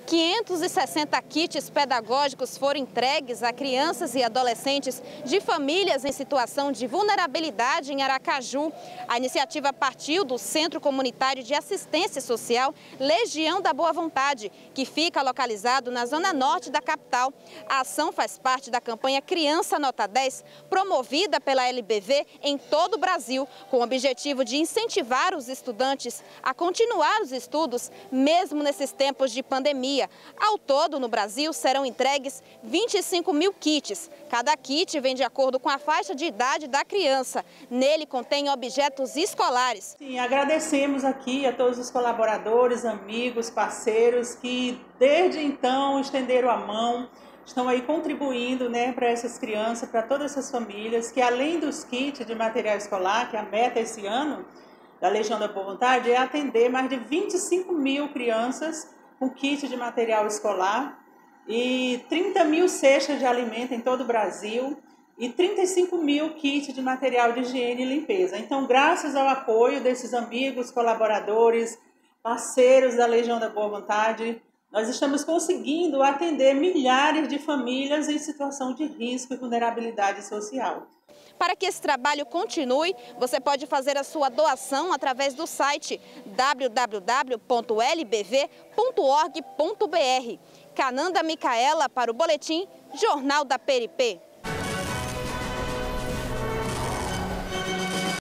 560 kits pedagógicos foram entregues a crianças e adolescentes de famílias em situação de vulnerabilidade em Aracaju. A iniciativa partiu do Centro Comunitário de Assistência Social Legião da Boa Vontade, que fica localizado na zona norte da capital. A ação faz parte da campanha Criança Nota 10, promovida pela LBV em todo o Brasil, com o objetivo de incentivar os estudantes a continuar os estudos, mesmo nesses tempos de pandemia. Ao todo, no Brasil, serão entregues 25 mil kits. Cada kit vem de acordo com a faixa de idade da criança. Nele contém objetos escolares. Sim, agradecemos aqui a todos os colaboradores, amigos, parceiros que desde então estenderam a mão, estão aí contribuindo, para essas crianças, para todas essas famílias, que além dos kits de material escolar, que a meta esse ano da Legião da Boa Vontade é atender mais de 25 mil crianças com kit de material escolar e 30 mil cestas de alimento em todo o Brasil e 35 mil kits de material de higiene e limpeza. Então, graças ao apoio desses amigos, colaboradores, parceiros da Legião da Boa Vontade, nós estamos conseguindo atender milhares de famílias em situação de risco e vulnerabilidade social. Para que esse trabalho continue, você pode fazer a sua doação através do site www.lbv.org.br. Cananda Micaela para o Boletim Jornal da PRP.